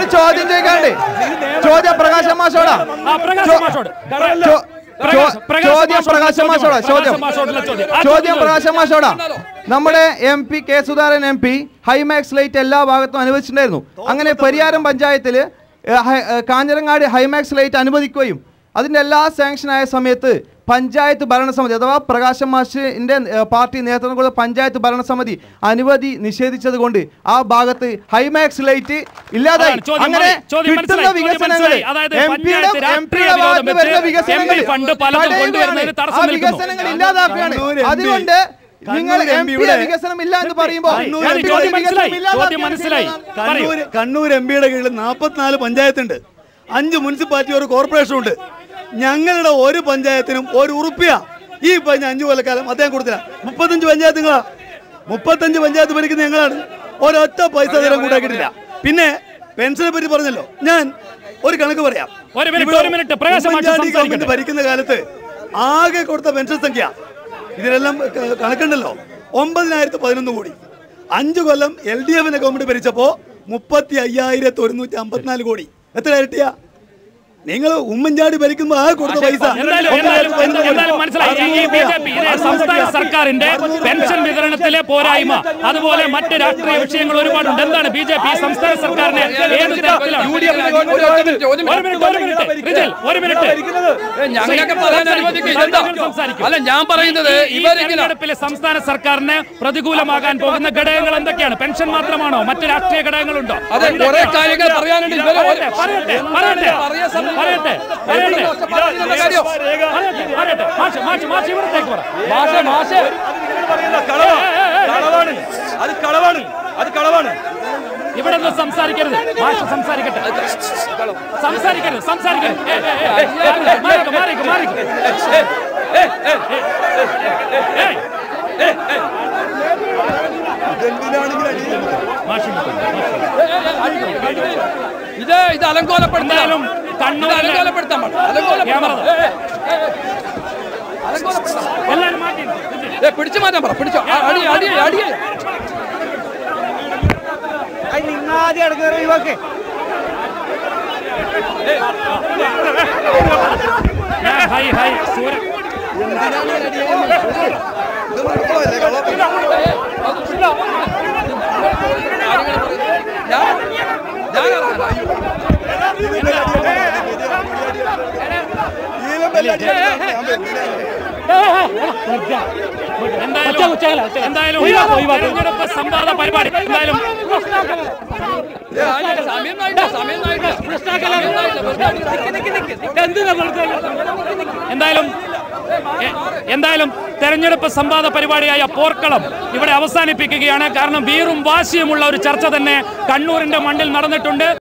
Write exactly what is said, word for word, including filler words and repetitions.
ചോദ്യം ചോദിക്കാണ്ട് ചോദ്യം പ്രകാശ് മാഷോടാ ചോദ്യം പ്രകാശ് മാഷോടാ ചോദ്യം ചോദ്യം പ്രകാശ് മാഷോടാ നമ്മുടെ M P K Sudhakaran M P ഹൈമാക്സ് ലൈറ്റ് എല്ലാ ഭാഗത്തും അനുവദിച്ചിട്ടുണ്ടായിരുന്നു. അങ്ങനെ പരിയാരം പഞ്ചായത്തിൽ കാഞ്ഞിരങ്ങാട് ഹൈമാക്സ് ലൈറ്റ് അനുവദിക്കുകയും അതിൻ്റെ എല്ലാ സാങ്ഷനായ സമയത്ത് പഞ്ചായത്ത് ഭരണസമിതി അഥവാ പ്രകാശം മാഷിന്റെ പാർട്ടി നേതൃത്വം കൊടുത്ത പഞ്ചായത്ത് ഭരണസമിതി അനുമതി നിഷേധിച്ചത് കൊണ്ട് ആ ഭാഗത്ത് ഹൈമാക്സ് ലൈറ്റ് ഇല്ലാതായി. അങ്ങനെ കിട്ടുന്ന വികസനങ്ങൾ ആ വികസനങ്ങൾ ഇല്ലാതാക്കുകയാണ്. അതുകൊണ്ട് നിങ്ങൾ എം പിയുടെ വികസനം ഇല്ല എന്ന് പറയുമ്പോൾ കണ്ണൂർ എം പിയുടെ കീഴിൽ നാൽപ്പത്തിനാല് പഞ്ചായത്തുണ്ട്, അഞ്ച് മുനിസിപ്പാലിറ്റി, ഒരു കോർപ്പറേഷൻ ഉണ്ട്. ഞങ്ങളുടെ ഒരു പഞ്ചായത്തിനും ഒരു ഉറുപ്പിയ ഈ പറഞ്ഞ അഞ്ചു കൊല്ലക്കാലം അദ്ദേഹം കൊടുത്തില്ല. മുപ്പത്തഞ്ച് പഞ്ചായത്ത് നിങ്ങളാ, മുപ്പത്തഞ്ച് പഞ്ചായത്ത് ഭരിക്കുന്ന ഞങ്ങളാണ്. ഒരൊറ്റ പൈസ നേരം കൂട്ടാക്കിയിട്ടില്ല. പിന്നെ പെൻഷനെ പറ്റി പറഞ്ഞല്ലോ, ഞാൻ ഒരു കണക്ക് പറയാം. ഗവൺമെന്റ് ഭരിക്കുന്ന കാലത്ത് ആകെ കൊടുത്ത പെൻഷൻ സംഖ്യ ഇതിനെല്ലാം കണക്കുണ്ടല്ലോ, ഒമ്പതിനായിരത്തി പതിനൊന്ന് കോടി. അഞ്ചു കൊല്ലം എൽ ഡി എഫിന്റെ ഗവൺമെന്റ് ഭരിച്ചപ്പോ മുപ്പത്തി അയ്യായിരത്തി ഒരുന്നൂറ്റി അമ്പത്തിനാല് കോടി. എത്ര ഇരട്ടിയാ? നിങ്ങൾ ഉമ്മൻചാണ്ടി ഭരിക്കുമ്പോ ആ കൊടുത്ത പൈസ സംസ്ഥാന സർക്കാരിന്റെ പെൻഷൻ വിതരണത്തിലെ പോരായ്മ, അതുപോലെ മറ്റ് രാഷ്ട്രീയ വിഷയങ്ങൾ ഒരുപാടുണ്ട്. എന്താണ് ബി ജെ പി സംസ്ഥാന സർക്കാരിനെ ഏത് തരത്തിലാണ്? ഞാൻ പറയുന്നത് ഈ തെരഞ്ഞെടുപ്പിലെ സംസ്ഥാന സർക്കാരിന് പ്രതികൂലമാകാൻ പോകുന്ന ഘടകങ്ങൾ എന്തൊക്കെയാണ്? പെൻഷൻ മാത്രമാണോ? മറ്റ് രാഷ്ട്രീയ ഘടകങ്ങളുണ്ടോ? അതെ, കുറെ കാര്യങ്ങൾ പറയാനുണ്ട്. പറയട്ടെ പറയട്ടെ പറയട്ടെ അത് കളവാണ്, അത് കളവാണ്. ഇവിടെ നിന്ന് സംസാരിക്കരുത്, ഭാഷ സംസാരിക്കട്ടെ, സംസാരിക്കരുത് സംസാരിക്കരുത് മാറിക്ക് മാറിക്ക് മാറിക്ക് ഇത് ഇത് അലങ്കോലപ്പെടുത്താനും കണ്ണൂർ അലങ്കോലപ്പെടുത്താൻ പിടിച്ചു മാറ്റാൻ പറ. പിടിച്ചോ, അടി അടി അടി ഹൈ ഹൈ സൂര്യ എന്തായാലും തെരഞ്ഞെടുപ്പ് സംവാദ പരിപാടി എന്തായാലും എന്തായാലും എന്തായാലും തെരഞ്ഞെടുപ്പ് സംവാദ പരിപാടിയായ പോർക്കളം ഇവിടെ അവസാനിപ്പിക്കുകയാണ്. കാരണം വീറും വാശിയുമുള്ള ഒരു ചർച്ച തന്നെ കണ്ണൂരിന്റെ മണ്ണിൽ നടന്നിട്ടുണ്ട്.